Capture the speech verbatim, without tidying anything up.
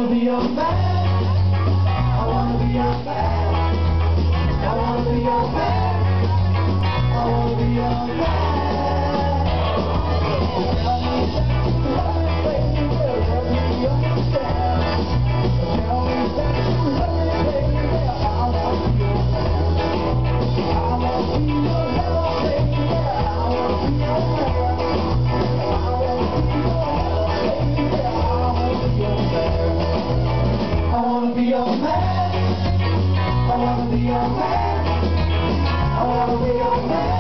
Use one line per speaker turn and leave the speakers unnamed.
be your man. I wanna be your man. I wanna be your man. I wanna be your man. Tell me that you love me, baby, let me understand. Tell me that you love me, baby, I wanna be your man. I wanna be your man, baby, I wanna be your man. I wanna be your man, baby, I wanna be your man. I wanna be your man. I wanna be your man. I wanna be your man.